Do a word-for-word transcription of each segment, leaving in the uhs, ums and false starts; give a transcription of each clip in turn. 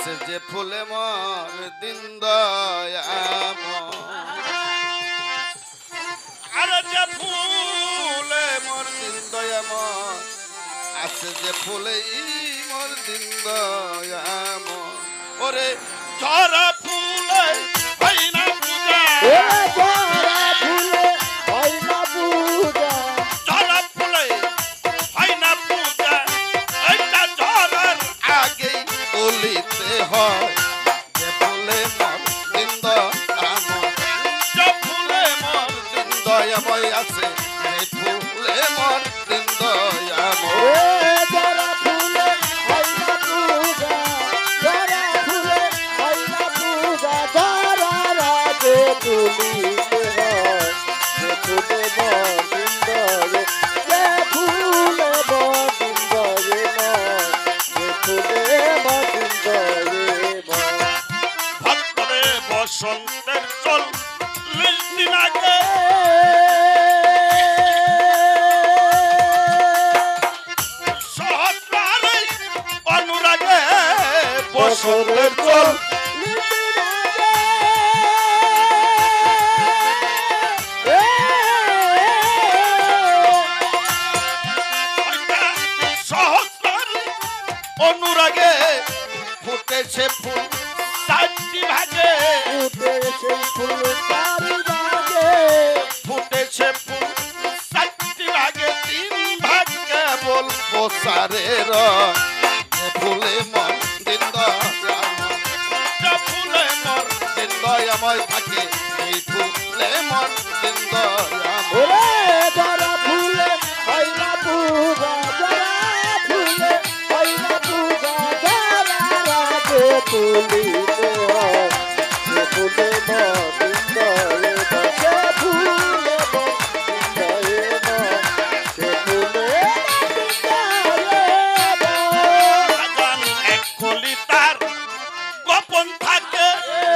আছে যে ফুলে মোর দিন দয়াময় আরে যে ফুলে মোর দিন দয়াময় আছে যে ফুলে মোর দিন দয়াময় ওরে ঝরা ফুলে হয় না পূজা ঝরা ফুলে হয় না পূজা ঝরা ফুলে হয় না পূজা এটা ঝরার আগেই তুলিতে হয় যে ফুলে মোর দিন দয়াময় যে ফুলে মোর দিন দয়াময় আছে এই ফুলে মোর দিন দয়াময় ঝরা ফুলে হয় না পূজা ঝরা ফুলে হয় না পূজা ঝরার আগে তুলিতে হয় যে ফুলে বৃন্দারে যে ফুলে বৃন্দারে নয় যে ফুলে বৃন্দারে ভক্তরে বসন্তের চল্লিশ দিন আগে সহস্রারে অনুরাগে বসন্তের চল সহস্রারে অনুরাগে ফুটেছে ফুল চারটি ভাগে ফুটেছে ফুল চারি ভাগে ফুটেছে ফুল চারটি ভাগে তিন ভাগ কেবল প্রসারের যে ফুলে মন দিন দয়াময় যে ফুলে মন দিন দয়াময় থাকে এই ফুলে মন দিন দয়াময় ওরে ঝরা ফুলে হয় না পূজা ঝরা ফুলে হয় না পূজা ঝরার আগে তুলিতে হয় সে ফুলে বৃন্দারে সে ফুলে বৃন্দারে সে ফুলে বাগান এক কলি তার গোপন থাকে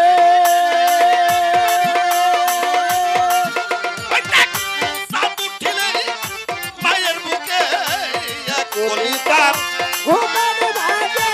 চাঁদ উঠিলে মায়ের বুকে এক কলি তার ঘুমানো ভাগে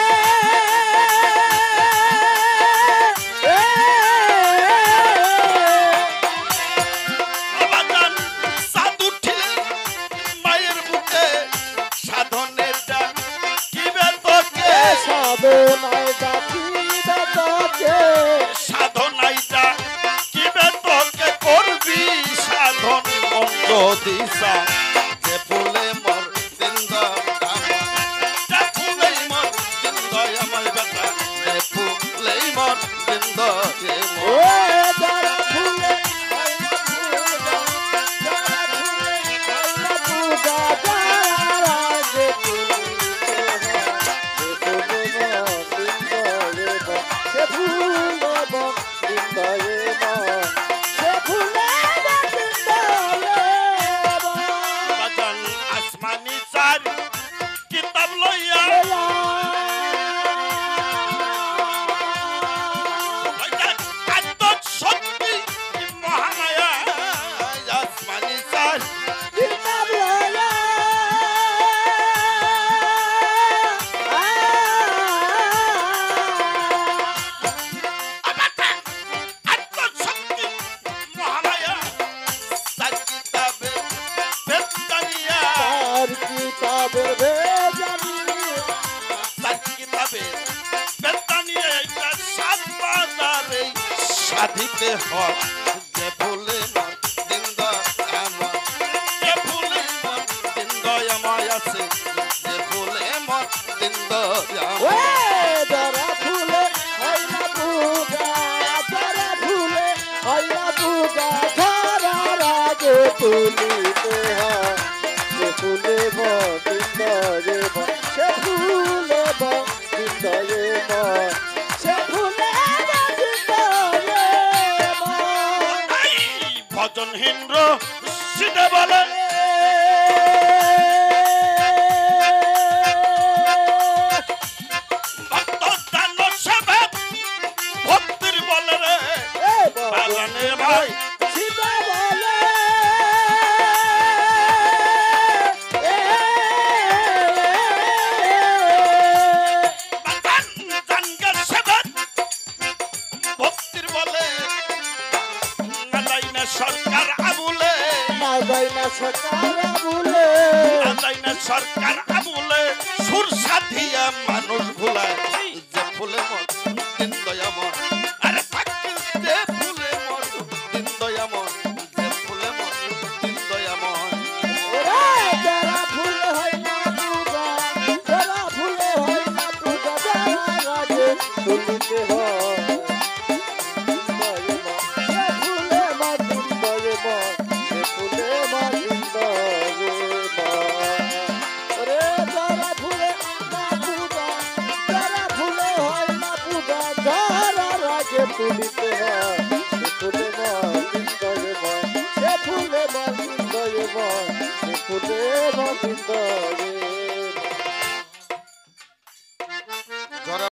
বাগান চাঁদ উঠিলে মায়ের বুকে সাধনের ডাক কিবে তোকে সাধনায় ডাকিবে তোকে সাধনাই ডাক কিবে তোকে করবি সাধন মন্দ দিশা যে ফুলে মর দিন দয়াময় যে ফুলেই মর দিন দয়াময় বেটা যে ফুলেই মর দিন ও দয়াময় যারা ফুলে হয় না পূজা যারা ফুলে হয় না পূজা যারা আগে তুলিতে হয় সে ফুলে বৃন্দারে সে ফুলে বৃন্দারে বাজান আসমানি চার কিতাব লইয়া আত্ম শক্তি মহামায়া আসমানি চার কিতাব লয়া আত্মশক্তি মহামায়া চার কিতাবে বেদানিয়া আর কিতাবের ভেজানি চার কিতাবে বেদানিয়া এটা সাত বাজারে সাধিতে হয় যে ফুলে মন দিন দয়াময় যে ফুলে মন দিন দয়াময় আছে যে ফুলে মন দিন দয়াময় ওরে যারা ফুলে হয় না পূজা যারা ফুলে হয় না পূজা ঝরার আগে তুলিতে হয় সে ফুলে বৃন্দারে সে ফুলে বৃন্দারে সে ফুলে বৃন্দারে এই ভজন হিন্দ্র সিধে বলে ভক্ত দান সেবা ভক্তির বলে রে বাগানে ভাই সীতা বলে বাগান জানগে সেবা যায় না সকাল ভুলে যায় না সরকার আমলে সুর সাধিয়া মানুষ ভুলায় যে ফুলে মন দিন দয়ামন আরে থাকতে যে ফুলে মন দিন দয়ামন যে ফুলে মন দিন দয়ামন ওরে যারা ভুল হয় না পূজা যারা ভুলে হয় না পূজা যারা রাগে তুলিতে হয় ফুলে মা দিন দয়ে মন ফুলে মা দিন দয়ে ওরে যারা ভুলে না পূজা যারা ভুলে হয় না পূজা যারা রাগে তুলিতে হয় ফুলে মা দিন দয়ে মন ফুলে মা দিন দয়ে মন ফুলে মা দিন দয়ে